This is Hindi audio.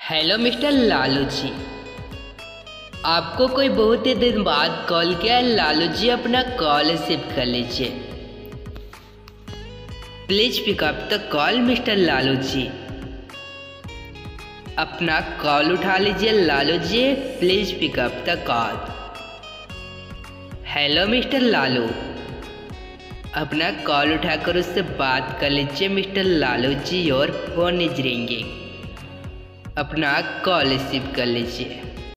हेलो मिस्टर लालू जी, आपको कोई बहुत ही दिन बाद कॉल किया है। लालू जी अपना कॉल रिसीव कर लीजिए। Please pick up the call mister Lalu ji. अपना कॉल उठा लीजिए Lalu ji, please pick up the call. Hello mister Lalu, अपना कॉल उठाकर उससे बात कर लीजिए मिस्टर लालू जी। और फोन इज रिंगिंग, अपना कॉल रिसीव कर लीजिए।